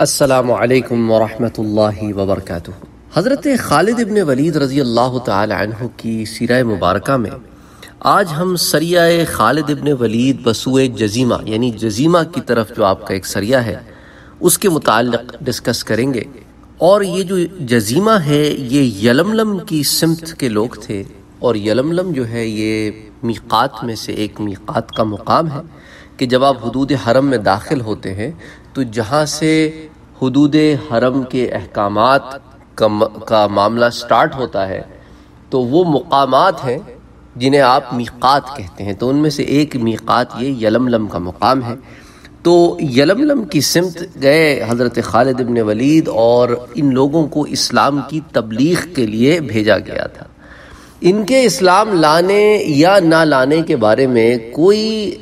السلام علیکم ورحمۃ اللہ وبرکاتہ۔ حضرت خالد ابن ولید رضی اللہ تعالی عنہ کی سیرہ مبارکہ میں آج ہم سریہ خالد ابن ولید بسوئے جزیمہ یعنی جزیمہ کی طرف جو آپ کا ایک سریہ ہے اس کے متعلق ڈسکس کریں گے۔ اور یہ جو جزیمہ ہے یہ یلملم کی سمت کے لوگ تھے، اور یلملم جو ہے یہ میقات میں سے ایک میقات کا مقام ہے کہ جب آپ حدود حرم میں داخل ہوتے ہیں تو جہاں سے حدود حرم کے احکامات کا معاملہ سٹارٹ ہوتا ہے تو وہ مقامات ہیں جنہیں آپ میقات کہتے ہیں، تو ان میں سے ایک میقات یہ یلملم کا مقام ہے۔ تو یلملم کی سمت گئے حضرت خالد ابن ولید، اور ان لوگوں کو اسلام کی تبلیغ کے لیے بھیجا گیا تھا۔ ان کے اسلام لانے یا نہ لانے کے بارے میں کوئی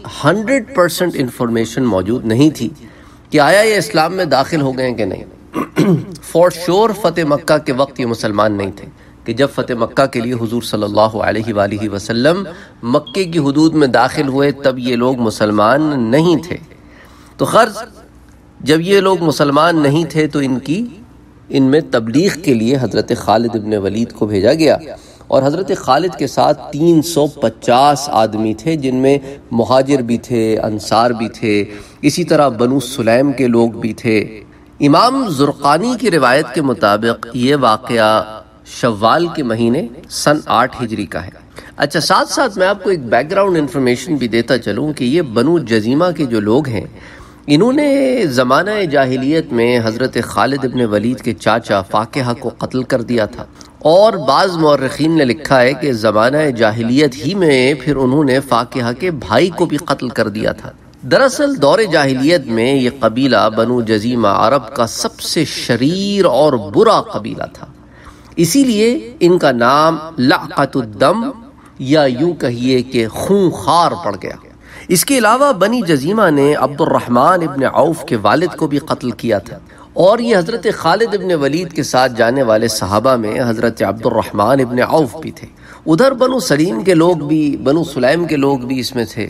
100% انفارمیشن موجود نہیں تھی کہ آیا یہ اسلام میں داخل ہو گئے کہ نہیں۔ فور شور فتح مکہ کے وقت یہ مسلمان نہیں تھے، کہ جب فتح مکہ کے لیے حضور صلی اللہ علیہ وآلہ وسلم مکے کی حدود میں داخل ہوئے تب یہ لوگ مسلمان نہیں تھے۔ تو غرض جب یہ لوگ مسلمان نہیں تھے تو ان میں تبلیغ کے لیے حضرت خالد ابن ولید کو بھیجا گیا، اور حضرت خالد کے ساتھ 350 آدمی تھے، جن میں مہاجر بھی تھے، انصار بھی تھے، اسی طرح بنو سلیم کے لوگ بھی تھے۔ امام زرقانی کی روایت کے مطابق یہ واقعہ شوال کے مہینے سن 8 ہجری کا ہے۔ اچھا، ساتھ ساتھ میں آپ کو ایک بیک گراؤنڈ انفارمیشن بھی دیتا چلوں کہ یہ بنو جزیمہ کے جو لوگ ہیں انہوں نے زمانہ جاہلیت میں حضرت خالد ابن ولید کے چاچا فاقہ کو قتل کر دیا تھا، اور بعض مورخین نے لکھا ہے کہ زمانہ جاہلیت ہی میں پھر انہوں نے فاقہ کے بھائی کو بھی قتل کر دیا تھا۔ دراصل دور جاہلیت میں یہ قبیلہ بنو جزیمہ عرب کا سب سے شریر اور برا قبیلہ تھا، اسی لیے ان کا نام لعقۃ الدم یا یوں کہیے کہ خونخوار پڑ گیا۔ اس کے علاوہ بنی جزیمہ نے عبد الرحمن ابن عوف کے والد کو بھی قتل کیا تھا، اور یہ حضرت خالد ابن ولید کے ساتھ جانے والے صحابہ میں حضرت عبد الرحمن ابن عوف بھی تھے۔ ادھر بنو سلیم کے لوگ بھی، بنو سلیم کے لوگ بھی اس میں تھے،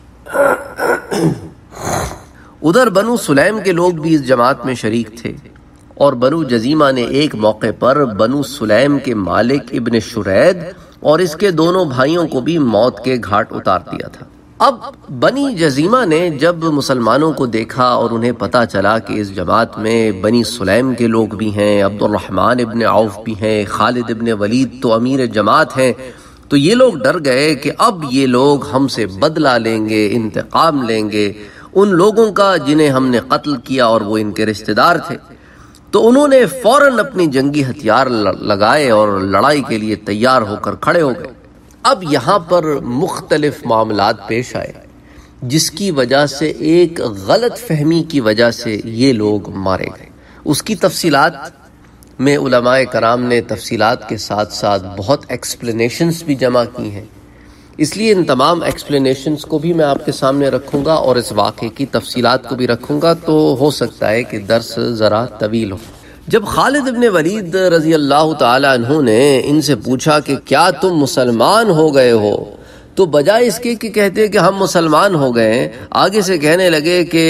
ادھر بنو سلیم کے لوگ بھی اس جماعت میں شریک تھے۔ اور بنو جزیمہ نے ایک موقع پر بنو سلیم کے مالک ابن شرید اور اس کے دونوں بھائیوں کو بھی موت کے گھاٹ اتار دیا تھا۔ اب بنی جزیمہ نے جب مسلمانوں کو دیکھا اور انہیں پتا چلا کہ اس جماعت میں بنی سلیم کے لوگ بھی ہیں، عبد الرحمن ابن عوف بھی ہیں، خالد ابن ولید تو امیر جماعت ہیں، تو یہ لوگ ڈر گئے کہ اب یہ لوگ ہم سے بدلہ لیں گے، انتقام لیں گے ان لوگوں کا جنہیں ہم نے قتل کیا اور وہ ان کے رشتہ دار تھے۔ تو انہوں نے فوراً اپنی جنگی ہتھیار لگائے اور لڑائی کے لیے تیار ہو کر کھڑے ہو گئے۔ اب یہاں پر مختلف معاملات پیش آئے جس کی وجہ سے ایک غلط فہمی کی وجہ سے یہ لوگ مارے گئے۔ اس کی تفصیلات میں علماء کرام نے تفصیلات کے ساتھ ساتھ بہت ایکسپلینیشنز بھی جمع کی ہیں، اس لیے ان تمام ایکسپلینیشنز کو بھی میں آپ کے سامنے رکھوں گا اور اس واقعے کی تفصیلات کو بھی رکھوں گا، تو ہو سکتا ہے کہ درس ذرا طویل ہو۔ جب خالد ابن ولید رضی اللہ تعالی عنہ نے ان سے پوچھا کہ کیا تم مسلمان ہو گئے ہو، تو بجائے اس کے کہ کہتے کہ ہم مسلمان ہو گئے ہیں، آگے سے کہنے لگے کہ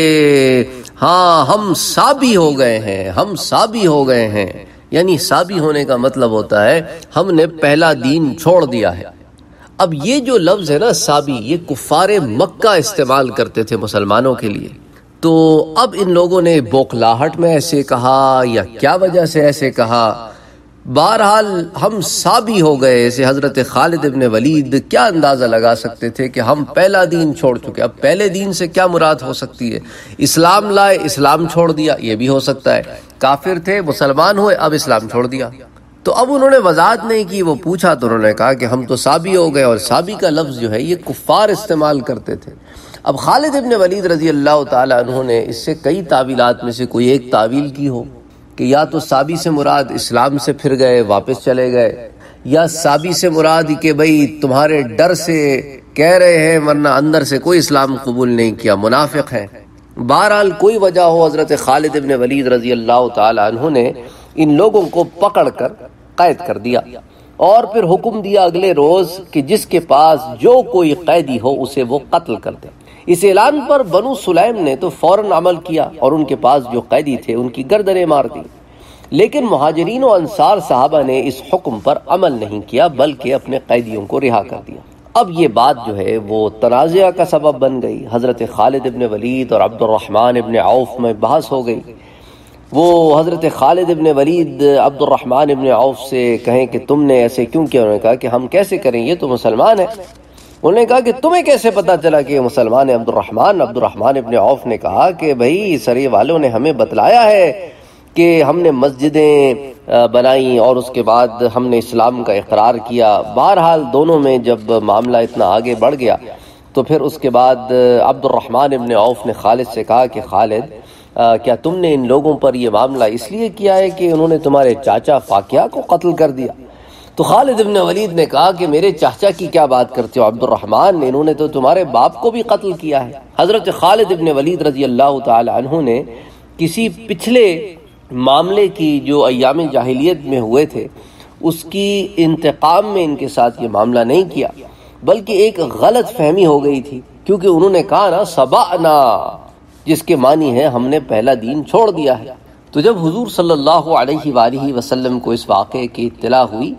ہاں ہم سابی ہو گئے ہیں، ہم سابی ہو گئے ہیں۔ یعنی سابی ہونے کا مطلب ہوتا ہے ہم نے پہلا دین چھوڑ دیا ہے۔ اب یہ جو لفظ ہے نا سابی، یہ کفار مکہ استعمال کرتے تھے مسلمانوں کے لیے، تو اب ان لوگوں نے بوکلاہٹ میں ایسے کہا یا کیا وجہ سے ایسے کہا، بہرحال ہم سابی ہو گئے۔ اسے حضرت خالد ابن ولید کیا اندازہ لگا سکتے تھے کہ ہم پہلا دین چھوڑ چکے۔ اب پہلے دین سے کیا مراد ہو سکتی ہے؟ اسلام لائے، اسلام چھوڑ دیا، یہ بھی ہو سکتا ہے۔ کافر تھے، مسلمان ہوئے، اب اسلام چھوڑ دیا۔ تو اب انہوں نے وضاحت نہیں کی، وہ پوچھا تو انہوں نے کہا کہ ہم تو سابی ہو گئے، اور سابی کا لفظ جو ہے یہ کفار استعمال کرتے تھے۔ اب خالد ابن ولید رضی اللہ تعالی عنہ نے اس سے کئی تعویلات میں سے کوئی ایک تعویل کی ہو کہ یا تو سابی سے مراد اسلام سے پھر گئے، واپس چلے گئے، یا سابی سے مراد کہ بھئی تمہارے ڈر سے کہہ رہے ہیں ورنہ اندر سے کوئی اسلام قبول نہیں کیا، منافق ہیں۔ بہرحال کوئی وجہ ہو، حضرت خالد ابن ولید رضی اللہ تعالی عنہ نے ان لوگوں کو پکڑ کر قید کر دیا، اور پھر حکم دیا اگلے روز کہ جس کے پاس جو کوئی قیدی ہو اسے وہ قتل کر دے۔ اس اعلان پر بنو سلیم نے تو فوراً عمل کیا اور ان کے پاس جو قیدی تھے ان کی گردنیں مار دی، لیکن مہاجرین و انصار صحابہ نے اس حکم پر عمل نہیں کیا بلکہ اپنے قیدیوں کو رہا کر دیا۔ اب یہ بات جو ہے وہ تنازع کا سبب بن گئی۔ حضرت خالد ابن ولید اور عبد الرحمن ابن عوف میں بحث ہو گئی۔ وہ حضرت خالد ابن ولید عبد الرحمن ابن عوف سے کہیں کہ تم نے ایسے کیوں کیا؟ انہوں نے کہا کہ ہم کیسے کریں، یہ تو مسلمان ہے۔ انہوں نے کہا کہ تمہیں کیسے پتا چلا کہ یہ مسلمان ہے؟ عبد الرحمن ابن عوف نے کہا کہ بھائی سرے والوں نے ہمیں بتلایا ہے کہ ہم نے مسجدیں بنائیں اور اس کے بعد ہم نے اسلام کا اقرار کیا۔ بہرحال دونوں میں جب معاملہ اتنا آگے بڑھ گیا تو پھر اس کے بعد عبد الرحمن ابن عوف نے خالد سے کہا کہ خالد کیا تم نے ان لوگوں پر یہ معاملہ اس لیے کیا ہے کہ انہوں نے تمہارے چاچا فاقیہ کو قتل کر دیا؟ تو خالد ابن ولید نے کہا کہ میرے چاچا کی کیا بات کرتے ہو عبد الرحمن، انہوں نے تو تمہارے باپ کو بھی قتل کیا ہے۔ حضرت خالد ابن ولید رضی اللہ تعالی عنہ نے کسی پچھلے معاملے کی جو ایام جاہلیت میں ہوئے تھے اس کی انتقام میں ان کے ساتھ یہ معاملہ نہیں کیا، بلکہ ایک غلط فہمی ہو گئی تھی، کیونکہ انہوں نے کہا نا سبعنا، جس کے معنی ہے ہم نے پہلا دین چھوڑ دیا ہے۔ تو جب حضور صلی اللہ علیہ وآلہ وسلم کو اس واقعے کی اطلاع ہوئی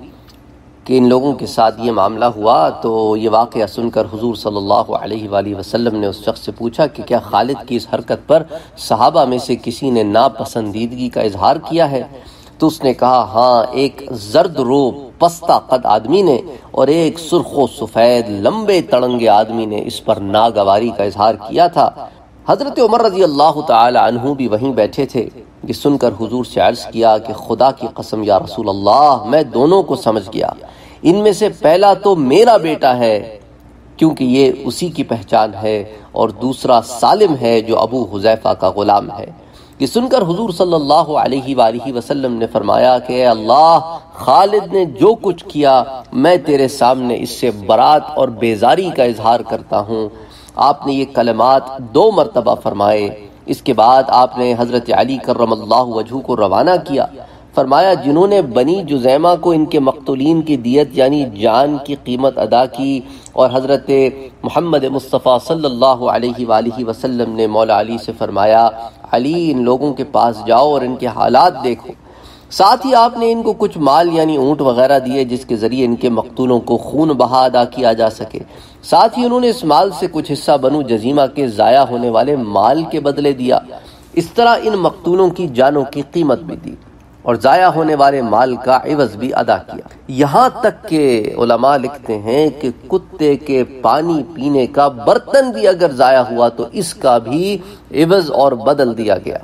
کہ ان لوگوں کے ساتھ یہ معاملہ ہوا تو یہ واقعہ سن کر حضور صلی اللہ علیہ وآلہ وسلم نے اس شخص سے پوچھا کہ کیا خالد کی اس حرکت پر صحابہ میں سے کسی نے ناپسندیدگی کا اظہار کیا ہے؟ تو اس نے کہا ہاں، ایک زرد رو پستہ قد آدمی نے اور ایک سرخ و سفید لمبے تڑنگے آدمی نے اس پر ناگواری کا اظہار کیا تھا۔ حضرت عمر رضی اللہ تعالی عنہ بھی وہیں بیٹھے تھے۔ یہ سن کر حضور سے عرض کیا کہ خدا کی قسم یا رسول اللہ، میں دونوں کو سمجھ گیا، ان میں سے پہلا تو میرا بیٹا ہے کیونکہ یہ اسی کی پہچان ہے، اور دوسرا سالم ہے جو ابو حذیفہ کا غلام ہے۔ یہ سن کر حضور صلی اللہ علیہ وآلہ وسلم نے فرمایا کہ اے اللہ، خالد نے جو کچھ کیا میں تیرے سامنے اس سے برات اور بیزاری کا اظہار کرتا ہوں۔ آپ نے یہ کلمات 2 مرتبہ فرمائے۔ اس کے بعد آپ نے حضرت علی کرم اللہ وجہہ کو روانہ کیا، فرمایا جنہوں نے بنی جزیمہ کو ان کے مقتولین کی دیت یعنی جان کی قیمت ادا کی، اور حضرت محمد مصطفیٰ صلی اللہ علیہ وآلہ وسلم نے مولا علی سے فرمایا علی ان لوگوں کے پاس جاؤ اور ان کے حالات دیکھو۔ ساتھ ہی آپ نے ان کو کچھ مال یعنی اونٹ وغیرہ دیے جس کے ذریعے ان کے مقتولوں کو خون بہا ادا کیا جا سکے۔ ساتھ ہی انہوں نے اس مال سے کچھ حصہ بنو جزیمہ کے ضائع ہونے والے مال کے بدلے دیا۔ اس طرح ان مقتولوں کی جانوں کی قیمت بھی دی اور ضائع ہونے والے مال کا عوض بھی ادا کیا۔ یہاں تک کہ علماء لکھتے ہیں کہ کتے کے پانی پینے کا برتن بھی اگر ضائع ہوا تو اس کا بھی عوض اور بدل دیا گیا۔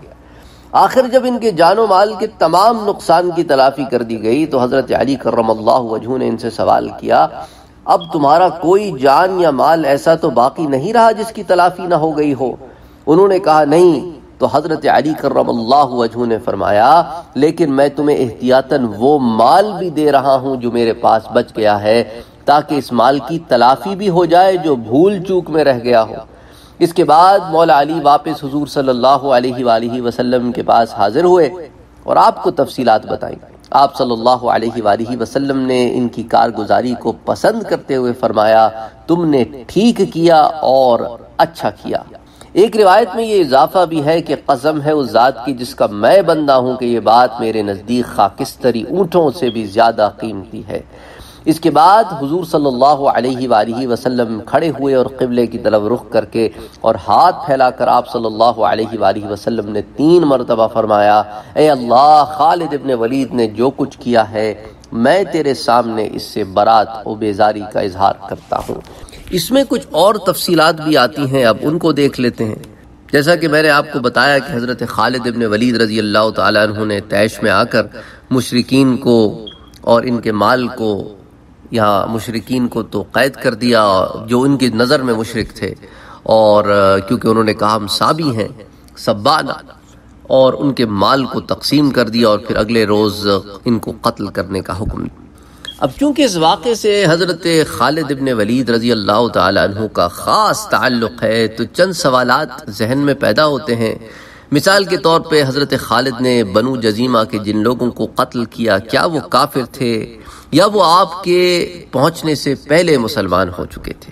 آخر جب ان کے جان و مال کے تمام نقصان کی تلافی کر دی گئی تو حضرت علی کرم اللہ وجہہ نے ان سے سوال کیا اب تمہارا کوئی جان یا مال ایسا تو باقی نہیں رہا جس کی تلافی نہ ہو گئی ہو؟ انہوں نے کہا نہیں۔ تو حضرت علی کرم اللہ وجہہ نے فرمایا لیکن میں تمہیں احتیاطاً وہ مال بھی دے رہا ہوں جو میرے پاس بچ گیا ہے تاکہ اس مال کی تلافی بھی ہو جائے جو بھول چوک میں رہ گیا ہو۔ اس کے بعد مولا علی واپس حضور صلی اللہ علیہ وآلہ وسلم کے پاس حاضر ہوئے اور آپ کو تفصیلات بتائیں۔ آپ صلی اللہ علیہ وآلہ وسلم نے ان کی کارگزاری کو پسند کرتے ہوئے فرمایا تم نے ٹھیک کیا اور اچھا کیا۔ ایک روایت میں یہ اضافہ بھی ہے کہ قسم ہے اس ذات کی جس کا میں بندہ ہوں کہ یہ بات میرے نزدیک خاکستری اونٹوں سے بھی زیادہ قیمتی ہے۔ اس کے بعد حضور صلی اللہ علیہ وآلہ وسلم کھڑے ہوئے اور قبلے کی طرف رخ کر کے اور ہاتھ پھیلا کر آپ صلی اللہ علیہ وآلہ وسلم نے 3 مرتبہ فرمایا اے اللہ، خالد ابن ولید نے جو کچھ کیا ہے میں تیرے سامنے اس سے برات و بیزاری کا اظہار کرتا ہوں۔ اس میں کچھ اور تفصیلات بھی آتی ہیں، اب ان کو دیکھ لیتے ہیں۔ جیسا کہ میں نے آپ کو بتایا کہ حضرت خالد ابن ولید رضی اللہ تعالیٰ عنہ نے طیش میں آ کر مشرکین کو اور ان کے مال کو، یہاں مشرکین کو تو قید کر دیا جو ان کی نظر میں مشرک تھے، اور کیونکہ انہوں نے کہا ہم سابی ہیں سبانا، اور ان کے مال کو تقسیم کر دیا اور پھر اگلے روز ان کو قتل کرنے کا حکم دیا۔ اب چونکہ اس واقعے سے حضرت خالد ابن ولید رضی اللہ تعالی عنہ کا خاص تعلق ہے تو چند سوالات ذہن میں پیدا ہوتے ہیں۔ مثال کے طور پہ حضرت خالد نے بنو جزیمہ کے جن لوگوں کو قتل کیا کیا وہ کافر تھے یا وہ آپ کے پہنچنے سے پہلے مسلمان ہو چکے تھے؟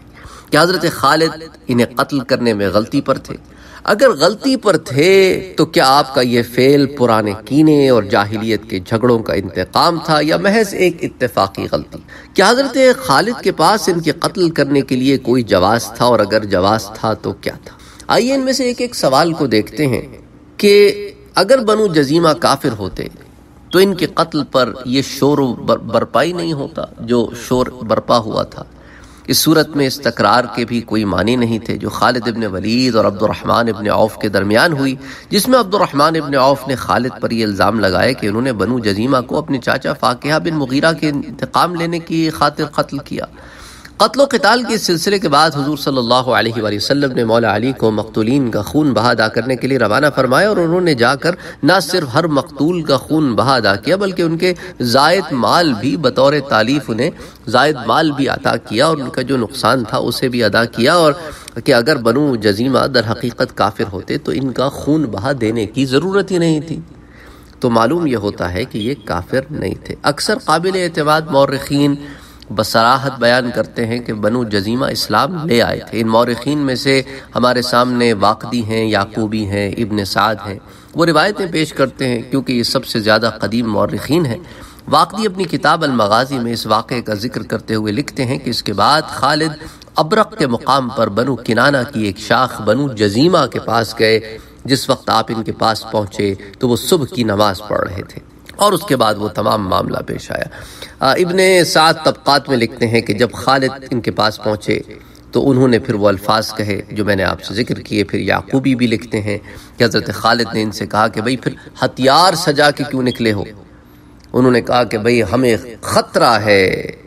کہ حضرت خالد انہیں قتل کرنے میں غلطی پر تھے؟ اگر غلطی پر تھے تو کیا آپ کا یہ فعل پرانے کینے اور جاہلیت کے جھگڑوں کا انتقام تھا یا محض ایک اتفاقی غلطی؟ کیا حضرت خالد کے پاس ان کے قتل کرنے کے لیے کوئی جواز تھا، اور اگر جواز تھا تو کیا تھا؟ آئیے ان میں سے ایک سوال کو دیکھتے ہیں کہ اگر بنو جزیمہ کافر ہوتے تو ان کے قتل پر یہ شور برپائی نہیں ہوتا جو شور برپا ہوا تھا۔ اس صورت میں اس تکرار کے بھی کوئی معنی نہیں تھے جو خالد ابن ولید اور عبد الرحمن ابن عوف کے درمیان ہوئی، جس میں عبد الرحمن ابن عوف نے خالد پر یہ الزام لگایا کہ انہوں نے بنو جزیمہ کو اپنے چاچا فاقیہ بن مغیرہ کے انتقام لینے کی خاطر قتل کیا۔ قتل و قتال کے سلسلے کے بعد حضور صلی اللہ علیہ وآلہ وسلم نے مولا علی کو مقتولین کا خون بہا ادا کرنے کے لیے روانہ فرمایا، اور انہوں نے جا کر نہ صرف ہر مقتول کا خون بہا ادا کیا بلکہ ان کے زائد مال بھی بطور تالیف انہیں زائد مال بھی عطا کیا، اور ان کا جو نقصان تھا اسے بھی ادا کیا، اور کہ اگر بنو جزیمہ در حقیقت کافر ہوتے تو ان کا خون بہا دینے کی ضرورت ہی نہیں تھی۔ تو معلوم یہ ہوتا ہے کہ یہ کافر نہیں تھے۔ اکثر قابل اعتماد مورخین بصراحت بیان کرتے ہیں کہ بنو جزیمہ اسلام لے آئے تھے۔ ان مورخین میں سے ہمارے سامنے واقدی ہیں، یعقوبی ہیں، ابن سعد ہیں، وہ روایتیں پیش کرتے ہیں کیونکہ یہ سب سے زیادہ قدیم مورخین ہیں۔ واقدی اپنی کتاب المغازی میں اس واقعے کا ذکر کرتے ہوئے لکھتے ہیں کہ اس کے بعد خالد ابرق کے مقام پر بنو کنانہ کی ایک شاخ بنو جزیمہ کے پاس گئے۔ جس وقت آپ ان کے پاس پہنچے تو وہ صبح کی نماز پڑھ رہے تھے، اور اس کے بعد وہ تمام معاملہ پیش آیا۔ ابن سعد طبقات میں لکھتے ہیں کہ جب خالد ان کے پاس پہنچے تو انہوں نے پھر وہ الفاظ کہے جو میں نے آپ سے ذکر کیے۔ پھر یعقوبی بھی لکھتے ہیں کہ حضرت خالد نے ان سے کہا کہ بھئی پھر ہتھیار سجا کے کیوں نکلے ہو؟ انہوں نے کہا کہ بھئی ہمیں خطرہ ہے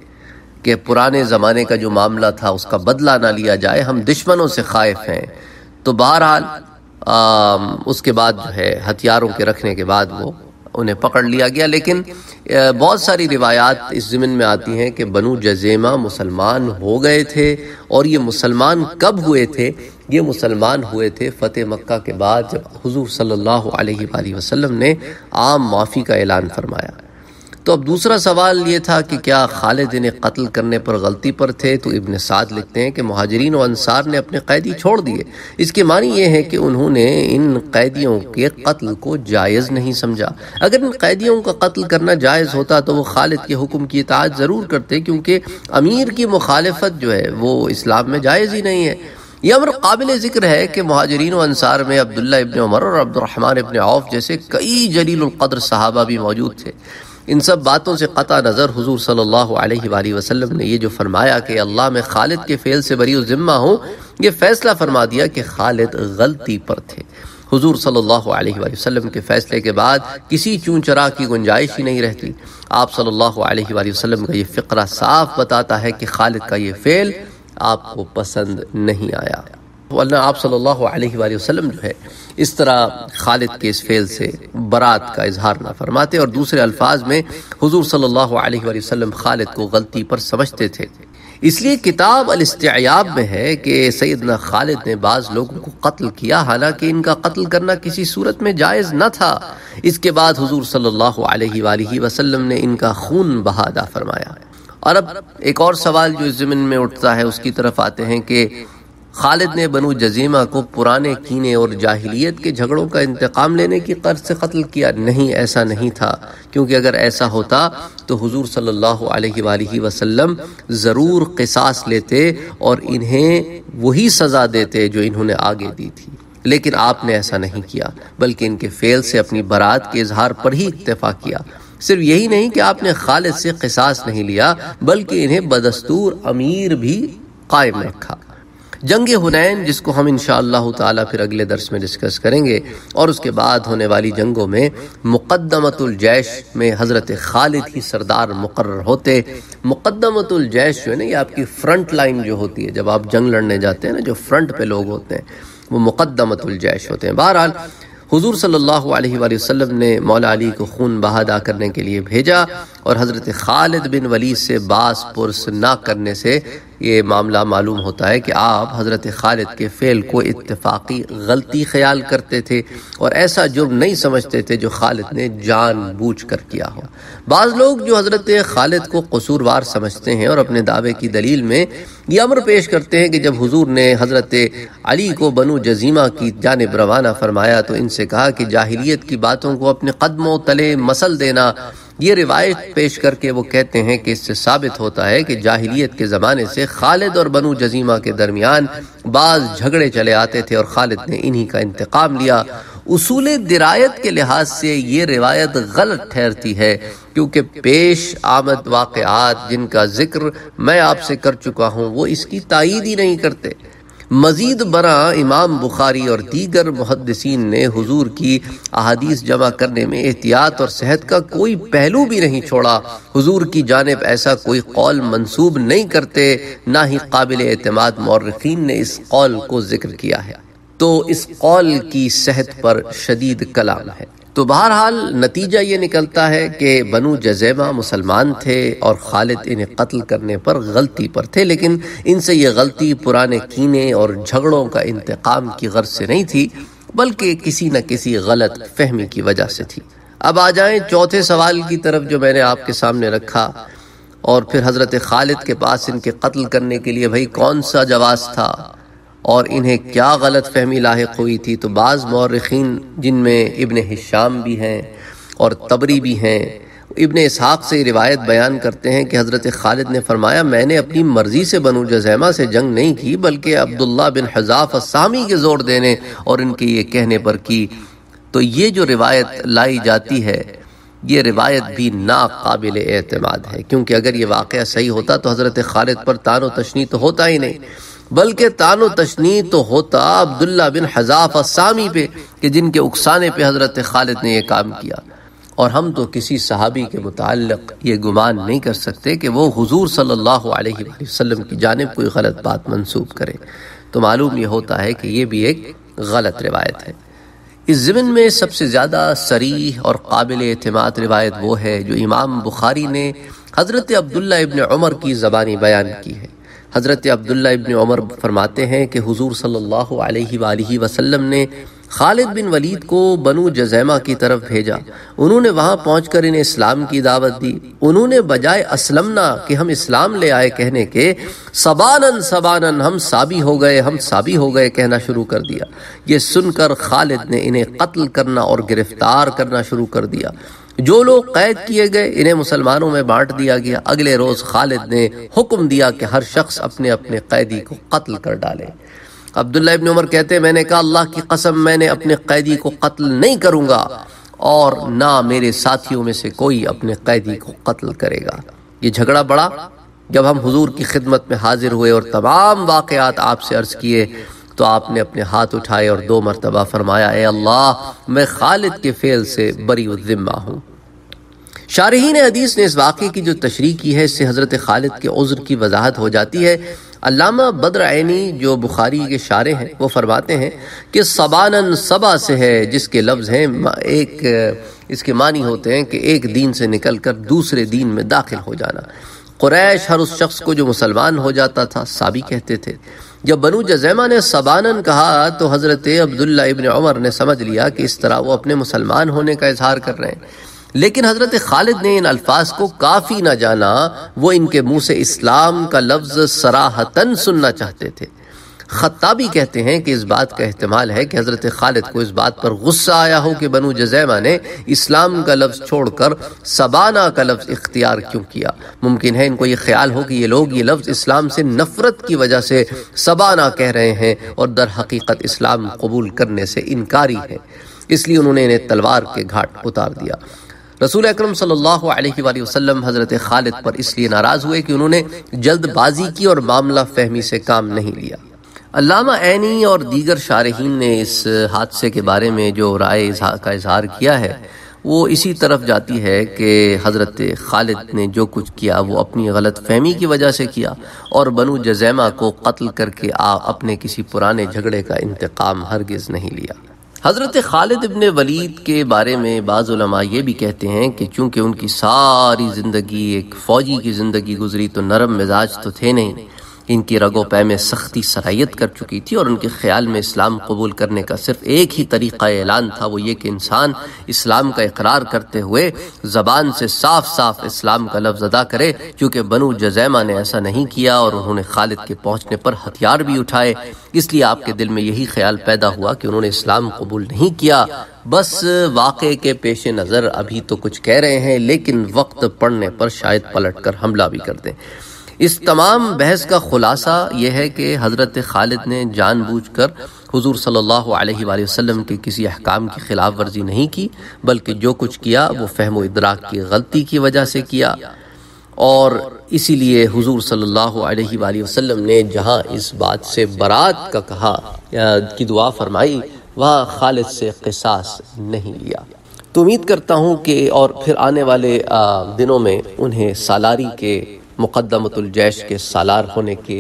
کہ پرانے زمانے کا جو معاملہ تھا اس کا بدلہ نہ لیا جائے، ہم دشمنوں سے خائف ہیں۔ تو بہرحال اس کے بعد جو ہے ہتھیاروں کے رکھنے کے بعد وہ انہیں پکڑ لیا گیا۔ لیکن بہت ساری روایات اس ضمن میں آتی ہیں کہ بنو جزیمہ مسلمان ہو گئے تھے، اور یہ مسلمان کب ہوئے تھے؟ یہ مسلمان ہوئے تھے فتح مکہ کے بعد، جب حضور صلی اللہ علیہ وآلہ وسلم نے عام معافی کا اعلان فرمایا۔ تو اب دوسرا سوال یہ تھا کہ کیا خالد انہیں قتل کرنے پر غلطی پر تھے؟ تو ابن سعد لکھتے ہیں کہ مہاجرین و انصار نے اپنے قیدی چھوڑ دیے۔ اس کے معنی یہ ہے کہ انہوں نے ان قیدیوں کے قتل کو جائز نہیں سمجھا۔ اگر ان قیدیوں کا قتل کرنا جائز ہوتا تو وہ خالد کے حکم کی اطاعت ضرور کرتے، کیونکہ امیر کی مخالفت جو ہے وہ اسلام میں جائز ہی نہیں ہے۔ یہ امر قابل ذکر ہے کہ مہاجرین و انصار میں عبداللہ ابن عمر اور عبد الرحمن ابن عوف جیسے کئی جلیل القدر صحابہ بھی موجود تھے۔ ان سب باتوں سے قطع نظر حضور صلی اللہ علیہ وآلہ وسلم نے یہ جو فرمایا کہ اللہ میں خالد کے فعل سے بری و ذمہ ہوں، یہ فیصلہ فرما دیا کہ خالد غلطی پر تھے۔ حضور صلی اللہ علیہ وآلہ وسلم کے فیصلے کے بعد کسی چون چرا کی گنجائش ہی نہیں رہتی۔ آپ صلی اللہ علیہ وآلہ وسلم کا یہ فقرہ صاف بتاتا ہے کہ خالد کا یہ فعل آپ کو پسند نہیں آیا، ورنہ آپ صلی اللہ علیہ وآلہ وسلم جو ہے اس طرح خالد کے اس فعل سے برات کا اظہار نہ فرماتے، اور دوسرے الفاظ میں حضور صلی اللہ علیہ وآلہ وسلم خالد کو غلطی پر سمجھتے تھے۔ اس لیے کتاب الاستعیاب میں ہے کہ سیدنا خالد نے بعض لوگوں کو قتل کیا، حالانکہ ان کا قتل کرنا کسی صورت میں جائز نہ تھا۔ اس کے بعد حضور صلی اللہ علیہ وآلہ وسلم نے ان کا خون بہا ادا فرمایا۔ اور اب ایک اور سوال جو اس ضمن میں اٹھتا ہے اس کی طرف آتے ہیں کہ خالد نے بنو جزیمہ کو پرانے کینے اور جاہلیت کے جھگڑوں کا انتقام لینے کی غرض سے قتل کیا؟ نہیں، ایسا نہیں تھا، کیونکہ اگر ایسا ہوتا تو حضور صلی اللہ علیہ وآلہ وسلم ضرور قصاص لیتے اور انہیں وہی سزا دیتے جو انہوں نے آگے دی تھی۔ لیکن آپ نے ایسا نہیں کیا، بلکہ ان کے فعل سے اپنی برات کے اظہار پر ہی اکتفا کیا۔ صرف یہی نہیں کہ آپ نے خالد سے قصاص نہیں لیا، بلکہ انہیں بدستور امیر بھی قائم رکھا۔ جنگ حنین، جس کو ہم انشاءاللہ تعالی پھر اگلے درس میں ڈسکس کریں گے، اور اس کے بعد ہونے والی جنگوں میں مقدمۃ الجیش میں حضرت خالد ہی سردار مقرر ہوتے۔ مقدمۃ الجیش جو ہے نا، یہ آپ کی فرنٹ لائن جو ہوتی ہے، جب آپ جنگ لڑنے جاتے ہیں نا، جو فرنٹ پہ لوگ ہوتے ہیں وہ مقدمۃ الجیش ہوتے ہیں۔ بہرحال حضور صلی اللہ علیہ وآلہ وسلم نے مولا علی کو خون بہا ادا کرنے کے لیے بھیجا، اور حضرت خالد بن ولید سے باس پرس نہ کرنے سے یہ معاملہ معلوم ہوتا ہے کہ آپ حضرت خالد کے فعل کو اتفاقی غلطی خیال کرتے تھے اور ایسا جرم نہیں سمجھتے تھے جو خالد نے جان بوجھ کر کیا ہو۔ بعض لوگ جو حضرت خالد کو قصوروار سمجھتے ہیں اور اپنے دعوے کی دلیل میں یہ امر پیش کرتے ہیں کہ جب حضور نے حضرت علی کو بنو جزیمہ کی جانب روانہ فرمایا تو ان سے کہا کہ جاہلیت کی باتوں کو اپنے قدموں تلے مسل دینا، یہ روایت پیش کر کے وہ کہتے ہیں کہ اس سے ثابت ہوتا ہے کہ جاہلیت کے زمانے سے خالد اور بنو جزیمہ کے درمیان بعض جھگڑے چلے آتے تھے اور خالد نے انہی کا انتقام لیا۔ اصول درایت کے لحاظ سے یہ روایت غلط ٹھہرتی ہے کیونکہ پیش آمد واقعات جن کا ذکر میں آپ سے کر چکا ہوں وہ اس کی تائید ہی نہیں کرتے۔ مزید برآں امام بخاری اور دیگر محدثین نے حضور کی احادیث جمع کرنے میں احتیاط اور صحت کا کوئی پہلو بھی نہیں چھوڑا۔ حضور کی جانب ایسا کوئی قول منسوب نہیں کرتے، نہ ہی قابل اعتماد مورخین نے اس قول کو ذکر کیا ہے، تو اس قول کی صحت پر شدید کلام ہے۔ تو بہرحال نتیجہ یہ نکلتا ہے کہ بنو جزیمہ مسلمان تھے اور خالد انہیں قتل کرنے پر غلطی پر تھے، لیکن ان سے یہ غلطی پرانے کینے اور جھگڑوں کا انتقام کی غرض سے نہیں تھی بلکہ کسی نہ کسی غلط فہمی کی وجہ سے تھی۔ اب آ جائیں چوتھے سوال کی طرف جو میں نے آپ کے سامنے رکھا، اور پھر حضرت خالد کے پاس ان کے قتل کرنے کے لیے بھائی کون سا جواز تھا اور انہیں کیا غلط فہمی لاحق ہوئی تھی؟ تو بعض مورخین جن میں ابن ہشام بھی ہیں اور طبری بھی ہیں، ابن اسحاق سے روایت بیان کرتے ہیں کہ حضرت خالد نے فرمایا میں نے اپنی مرضی سے بنو جزیمہ سے جنگ نہیں کی بلکہ عبداللہ بن حذاف السامی کے زور دینے اور ان کے یہ کہنے پر کی۔ تو یہ جو روایت لائی جاتی ہے یہ روایت بھی ناقابل اعتماد ہے، کیونکہ اگر یہ واقعہ صحیح ہوتا تو حضرت خالد پر طعن و تشنیع تو ہوتا ہی نہیں، بلکہ طعن و تشنیع تو ہوتا عبداللہ بن حذاف السامی پہ کہ جن کے اکسانے پہ حضرت خالد نے یہ کام کیا۔ اور ہم تو کسی صحابی کے متعلق یہ گمان نہیں کر سکتے کہ وہ حضور صلی اللہ علیہ وسلم کی جانب کوئی غلط بات منسوب کرے، تو معلوم یہ ہوتا ہے کہ یہ بھی ایک غلط روایت ہے۔ اس ضمن میں سب سے زیادہ صریح اور قابل اعتماد روایت وہ ہے جو امام بخاری نے حضرت عبداللہ ابن عمر کی زبانی بیان کی ہے۔ حضرت عبداللہ ابن عمر فرماتے ہیں کہ حضور صلی اللہ علیہ وآلہ وسلم نے خالد بن ولید کو بنو جزیمہ کی طرف بھیجا، انہوں نے وہاں پہنچ کر انہیں اسلام کی دعوت دی۔ انہوں نے بجائے اسلمنا کہ ہم اسلام لے آئے کہنے کے سبانن سبانن ہم سابی ہو گئے کہنا شروع کر دیا۔ یہ سن کر خالد نے انہیں قتل کرنا اور گرفتار کرنا شروع کر دیا۔ جو لوگ قید کیے گئے انہیں مسلمانوں میں بانٹ دیا گیا۔ اگلے روز خالد نے حکم دیا کہ ہر شخص اپنے اپنے قیدی کو قتل کر ڈالے۔ عبداللہ ابن عمر کہتے ہیں میں نے کہا اللہ کی قسم میں نے اپنے قیدی کو قتل نہیں کروں گا اور نہ میرے ساتھیوں میں سے کوئی اپنے قیدی کو قتل کرے گا۔ یہ جھگڑا بڑا جب ہم حضور کی خدمت میں حاضر ہوئے اور تمام واقعات آپ سے عرض کیے تو آپ نے اپنے ہاتھ اٹھائے اور 2 مرتبہ فرمایا اے اللہ میں خالد کے فعل سے بری الذمہ ہوں۔ شارحین حدیث نے اس واقعے کی جو تشریح کی ہے اس سے حضرت خالد کے عذر کی وضاحت ہو جاتی ہے۔ علامہ بدر عینی جو بخاری کے شارح ہیں وہ فرماتے ہیں کہ سبانن سبا سے ہے جس کے لفظ ہیں اس کے معنی ہوتے ہیں کہ ایک دین سے نکل کر دوسرے دین میں داخل ہو جانا۔ قریش ہر اس شخص کو جو مسلمان ہو جاتا تھا سابی کہتے تھے۔ جب بنو جزیمہ نے سبانن کہا تو حضرت عبداللہ ابن عمر نے سمجھ لیا کہ اس طرح وہ اپنے مسلمان ہونے کا اظہار کر رہے ہیں، لیکن حضرت خالد نے ان الفاظ کو کافی نہ جانا، وہ ان کے منہ سے اسلام کا لفظ صراحتاً سننا چاہتے تھے۔ خطابی کہتے ہیں کہ اس بات کا احتمال ہے کہ حضرت خالد کو اس بات پر غصہ آیا ہو کہ بنو جزیمہ نے اسلام کا لفظ چھوڑ کر سبانہ کا لفظ اختیار کیوں کیا۔ ممکن ہے ان کو یہ خیال ہو کہ یہ لوگ یہ لفظ اسلام سے نفرت کی وجہ سے سبانہ کہہ رہے ہیں اور در حقیقت اسلام قبول کرنے سے انکاری ہیں، اس لیے انہوں نے انہیں تلوار کے گھاٹ اتار دیا۔ رسول اکرم صلی اللہ علیہ وآلہ وسلم حضرت خالد پر اس لیے ناراض ہوئے کہ انہوں نے جلد بازی کی اور معاملہ فہمی سے کام نہیں لیا۔ علامہ عینی اور دیگر شارحین نے اس حادثے کے بارے میں جو رائے کا اظہار کیا ہے وہ اسی طرف جاتی ہے کہ حضرت خالد نے جو کچھ کیا وہ اپنی غلط فہمی کی وجہ سے کیا اور بنو جزیمہ کو قتل کر کے اپنے کسی پرانے جھگڑے کا انتقام ہرگز نہیں لیا۔ حضرت خالد ابن ولید کے بارے میں بعض علماء یہ بھی کہتے ہیں کہ چونکہ ان کی ساری زندگی ایک فوجی کی زندگی گزری تو نرم مزاج تو تھے نہیں، ان کی رگ و پے میں سختی سرایت کر چکی تھی، اور ان کے خیال میں اسلام قبول کرنے کا صرف ایک ہی طریقہ اعلان تھا، وہ یہ کہ انسان اسلام کا اقرار کرتے ہوئے زبان سے صاف صاف اسلام کا لفظ ادا کرے۔ کیونکہ بنو جزیمہ نے ایسا نہیں کیا اور انہوں نے خالد کے پہنچنے پر ہتھیار بھی اٹھائے، اس لیے آپ کے دل میں یہی خیال پیدا ہوا کہ انہوں نے اسلام قبول نہیں کیا۔ بس واقعے کے پیش نظر ابھی تو کچھ کہہ رہے ہیں، لیکن وقت پڑنے پر شاید پلٹ کر حملہ بھی کر دیں۔ اس تمام بحث کا خلاصہ یہ ہے کہ حضرت خالد نے جان بوجھ کر حضور صلی اللہ علیہ وآلہ وسلم کے کسی احکام کی خلاف ورزی نہیں کی، بلکہ جو کچھ کیا وہ فہم و ادراک کی غلطی کی وجہ سے کیا، اور اسی لیے حضور صلی اللہ علیہ وآلہ وسلم نے جہاں اس بات سے برات کا کہا کی دعا فرمائی، وہاں خالد سے قصاص نہیں لیا۔ تو امید کرتا ہوں کہ اور پھر آنے والے دنوں میں انہیں سالاری کے مقدمۃ الجیش کے سالار ہونے کے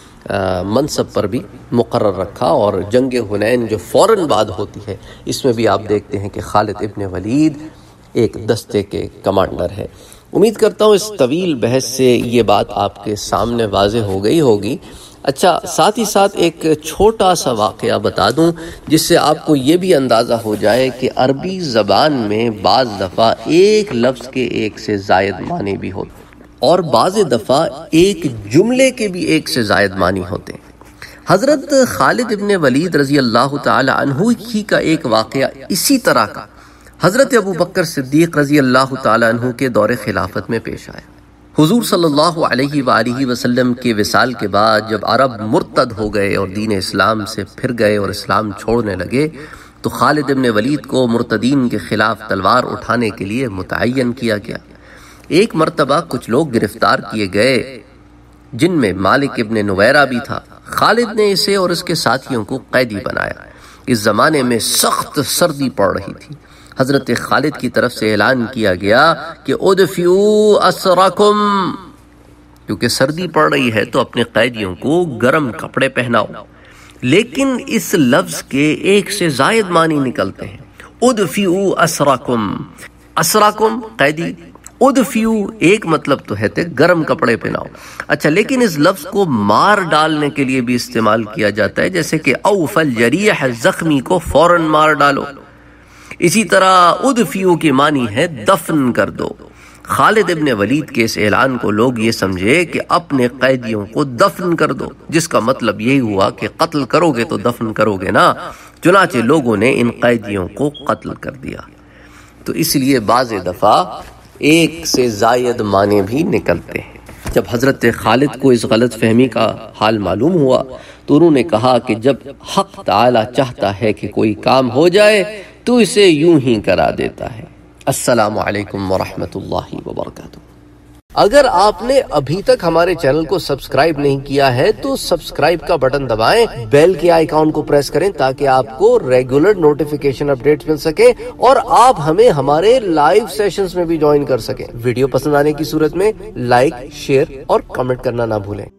منصب پر بھی مقرر رکھا، اور جنگ حنین جو فوراً بعد ہوتی ہے اس میں بھی آپ دیکھتے ہیں کہ خالد ابن ولید ایک دستے کے کمانڈر ہے۔ امید کرتا ہوں اس طویل بحث سے یہ بات آپ کے سامنے واضح ہو گئی ہوگی۔ اچھا، ساتھ ہی ساتھ ایک چھوٹا سا واقعہ بتا دوں جس سے آپ کو یہ بھی اندازہ ہو جائے کہ عربی زبان میں بعض دفعہ ایک لفظ کے ایک سے زائد معنی بھی ہوتے ہیں، اور بعض دفعہ ایک جملے کے بھی ایک سے زائد معنی ہوتے ہیں۔ حضرت خالد ابن ولید رضی اللہ تعالی عنہ ہی کا ایک واقعہ اسی طرح کا حضرت ابو بکر صدیق رضی اللہ تعالی عنہ کے دور خلافت میں پیش آیا۔ حضور صلی اللہ علیہ وآلہ وسلم کے وصال کے بعد جب عرب مرتد ہو گئے اور دین اسلام سے پھر گئے اور اسلام چھوڑنے لگے، تو خالد ابن ولید کو مرتدین کے خلاف تلوار اٹھانے کے لیے متعین کیا گیا۔ ایک مرتبہ کچھ لوگ گرفتار کیے گئے جن میں مالک ابن نویرہ بھی تھا۔ خالد نے اسے اور اس کے ساتھیوں کو قیدی بنایا۔ اس زمانے میں سخت سردی پڑ رہی تھی۔ حضرت خالد کی طرف سے اعلان کیا گیا کہ ادفئوا اسراکم، کیونکہ سردی پڑ رہی ہے تو اپنے قیدیوں کو گرم کپڑے پہناؤ۔ لیکن اس لفظ کے ایک سے زائد معنی نکلتے ہیں۔ ادفئوا اسراکم، اسراکم قیدی، ادفئوا ایک مطلب تو ہے گرم کپڑے پہناؤ۔ اچھا، لیکن اس لفظ کو مار ڈالنے کے لیے بھی استعمال کیا جاتا ہے، جیسے کہ اوف الجریح، زخمی کو فوراً مار ڈالو۔ اسی طرح ادفئوا کی معنی ہے دفن کر دو۔ خالد ابن ولید کے اس اعلان کو لوگ یہ سمجھے کہ اپنے قیدیوں کو دفن کر دو، جس کا مطلب یہی ہوا کہ قتل کرو گے تو دفن کرو گے نا۔ چنانچہ لوگوں نے ان قیدیوں کو قتل کر دیا۔ تو اس لیے بعض دفعہ ایک سے زائد معنی بھی نکلتے ہیں۔ جب حضرت خالد کو اس غلط فہمی کا حال معلوم ہوا تو انہوں نے کہا کہ جب حق تعالی چاہتا ہے کہ کوئی کام ہو جائے تو اسے یوں ہی کرا دیتا ہے۔ السلام علیکم ورحمۃ اللہ وبرکاتہ۔ اگر آپ نے ابھی تک ہمارے چینل کو سبسکرائب نہیں کیا ہے تو سبسکرائب کا بٹن دبائیں، بیل کے آئیکن کو پریس کریں تاکہ آپ کو ریگولر نوٹیفیکیشن اپڈیٹس مل سکے اور آپ ہمیں ہمارے لائیو سیشنز میں بھی جوائن کر سکیں۔ ویڈیو پسند آنے کی صورت میں لائک، شیئر اور کمنٹ کرنا نہ بھولیں۔